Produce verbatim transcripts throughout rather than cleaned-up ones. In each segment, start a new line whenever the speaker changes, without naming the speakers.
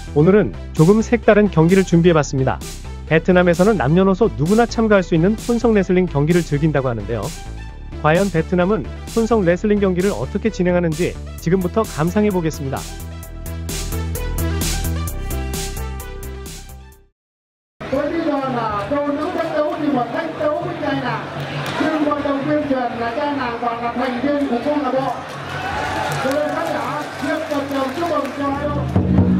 오늘은 조금 색다른 경기를 준비해봤습니다. 베트남에서는 남녀노소 누구나 참가할 수 있는 혼성 레슬링 경기를 즐긴다고 하는데요. 과연 베트남은 혼성 레슬링 경기를 어떻게 진행하는지 지금부터 감상해보겠습니다.
Với lý do là châu nữ cách đấu thì một cách đấu với trai nàng, nhưng hội đồng tuyên truyền là trai nàng toàn là thành viên của câu lạc bộ. Cho nên khán giả nhiệt tình chào chúc mừng cho hai đội.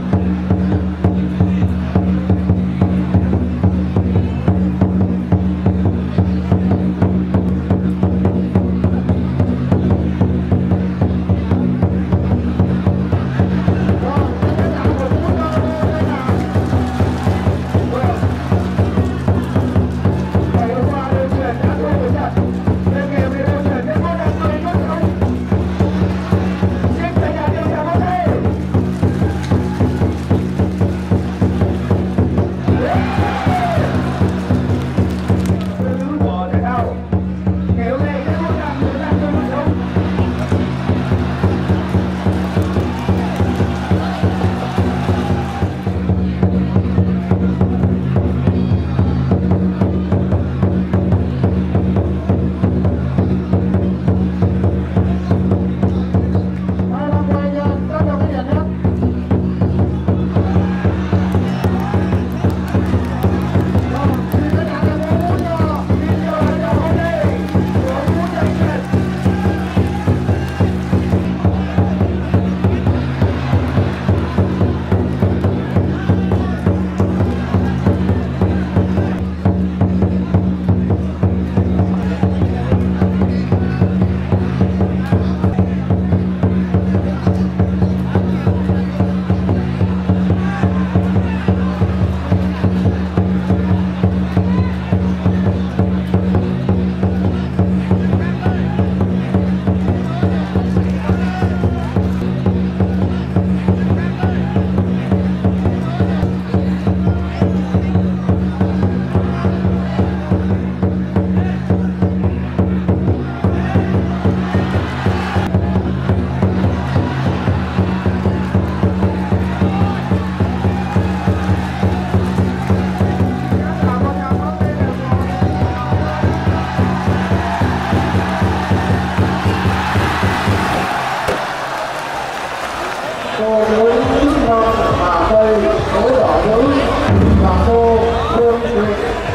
Cô nữ trước non Hà Tây, đối đỏ nữ là cô Phương Thụy.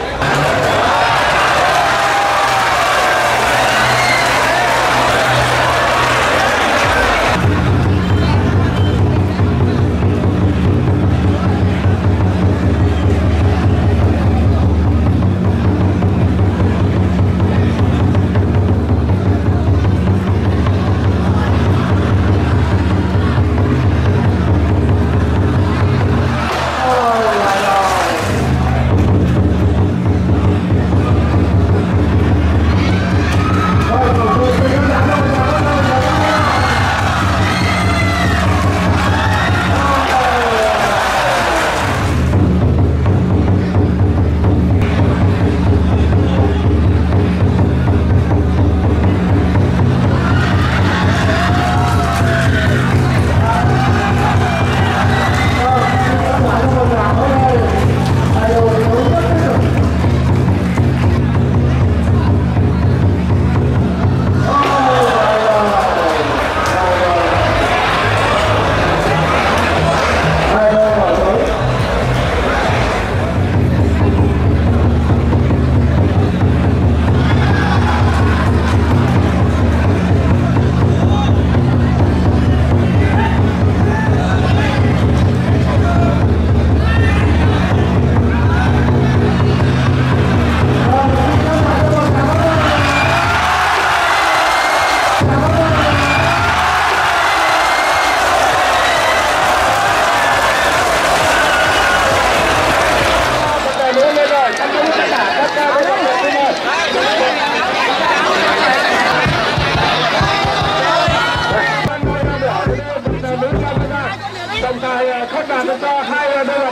Trọng tài khắc đàn cho hai đơn lập.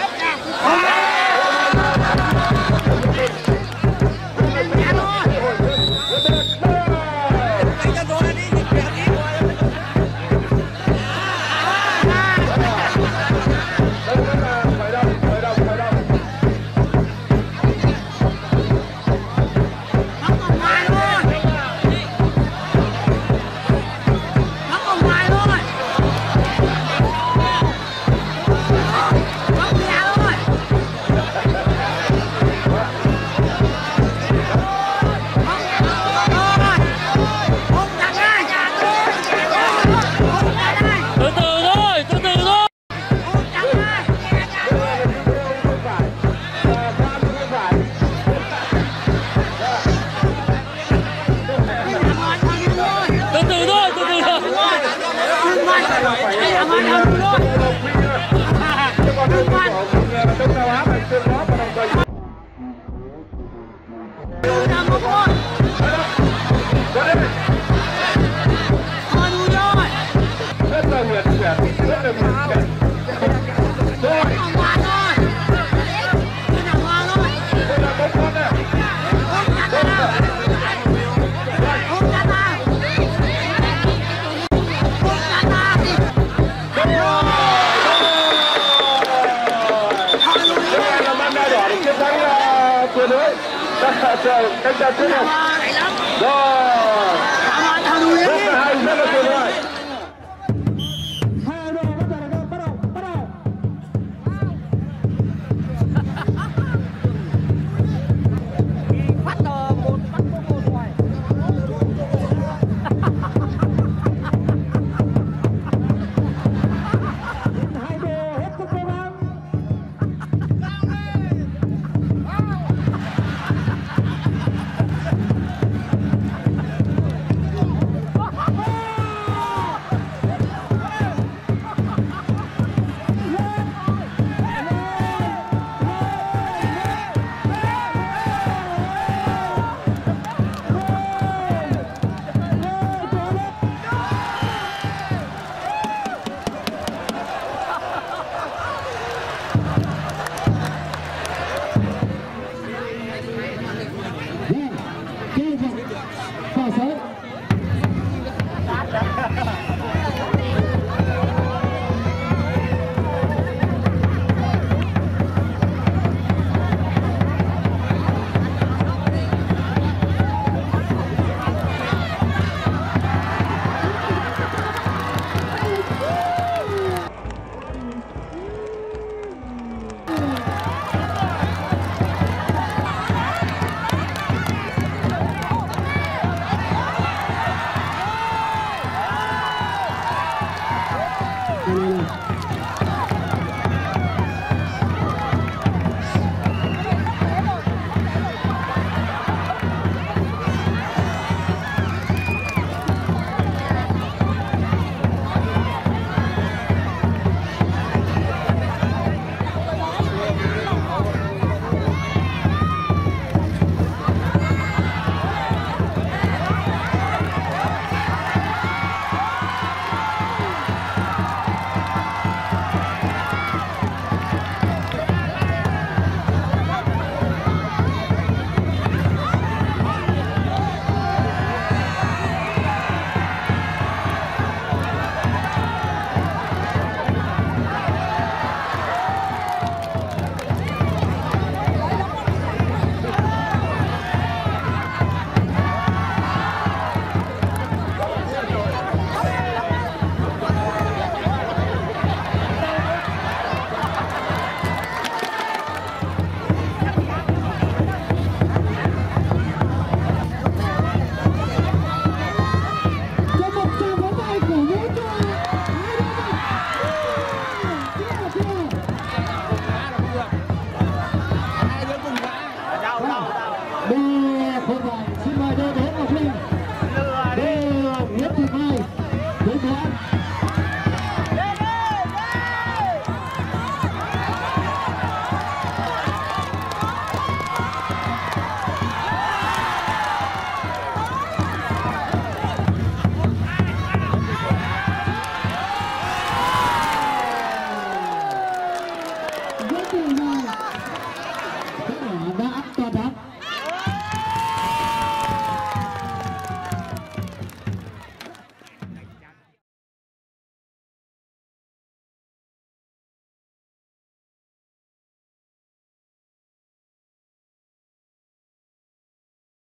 Đây là Trời, cách ra thế này. Rồi. Rất là hay, rất là tuyệt vời. Hai đội bắt đầu bắt đầu bắt đầu. Phát tờ một phát một ngoài. Hai đội hết sức cố gắng.
Good night.